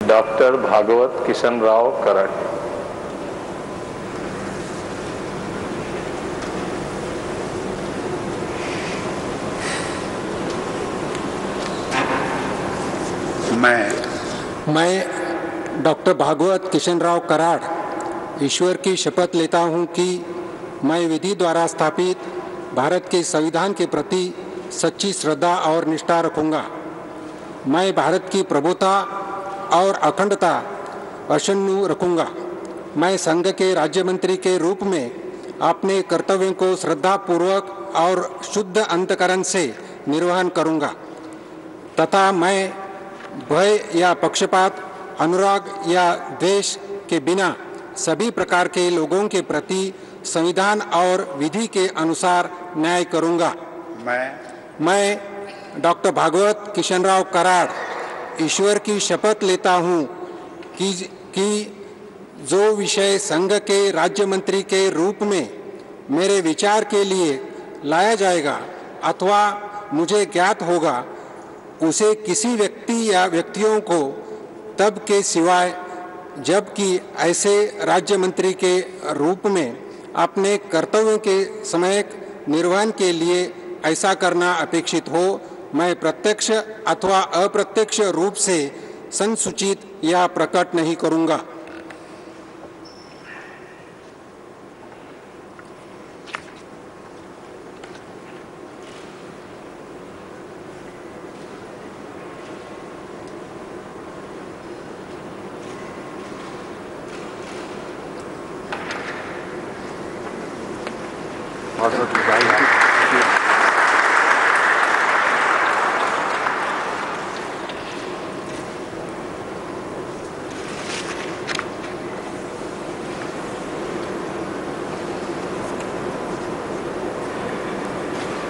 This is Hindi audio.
डॉक्टर भागवत किशन राव कराड। मैं डॉक्टर भागवत किशन राव कराड ईश्वर की शपथ लेता हूं कि मैं विधि द्वारा स्थापित भारत के संविधान के प्रति सच्ची श्रद्धा और निष्ठा रखूंगा। मैं भारत की प्रभुता और अखंडता अक्षुण्ण रखूंगा। मैं संघ के राज्य मंत्री के रूप में अपने कर्तव्यों को श्रद्धापूर्वक और शुद्ध अंतकरण से निर्वहन करूंगा तथा मैं भय या पक्षपात, अनुराग या द्वेष के बिना सभी प्रकार के लोगों के प्रति संविधान और विधि के अनुसार न्याय करूंगा। मैं डॉक्टर भागवत किशन राव कराड ईश्वर की शपथ लेता हूं कि जो विषय संघ के राज्य मंत्री के रूप में मेरे विचार के लिए लाया जाएगा अथवा मुझे ज्ञात होगा, उसे किसी व्यक्ति या व्यक्तियों को तब के सिवाय जबकि ऐसे राज्य मंत्री के रूप में अपने कर्तव्यों के समय निर्वहन के लिए ऐसा करना अपेक्षित हो, मैं प्रत्यक्ष अथवा अप्रत्यक्ष रूप से संसूचित या प्रकट नहीं करूंगा। भागवत